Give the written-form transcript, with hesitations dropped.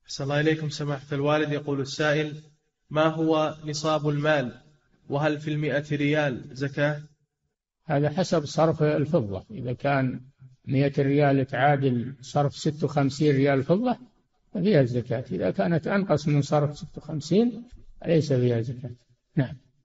أحسن الله إليكم سماحة الوالد. يقول السائل: ما هو نصاب المال؟ وهل في 100 ريال زكاة؟ هذا حسب صرف الفضة، إذا كان 100 ريال تعادل صرف 56 ريال فضة ففيها الزكاة، إذا كانت أنقص من صرف 56 ليس فيها زكاة. نعم.